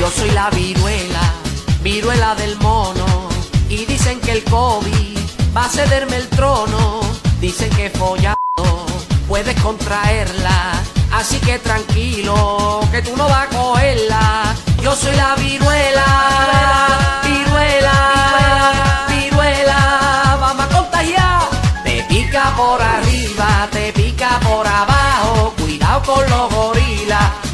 Yo soy la viruela, viruela del mono, y dicen que el COVID va a cederme el trono. Dicen que follando puedes contraerla, así que tranquilo, que tú no vas a cogerla. Yo soy la viruela, viruela, viruela, vamos a contagiar. Te pica por arriba, te pica por abajo, cuidado con los gorilas.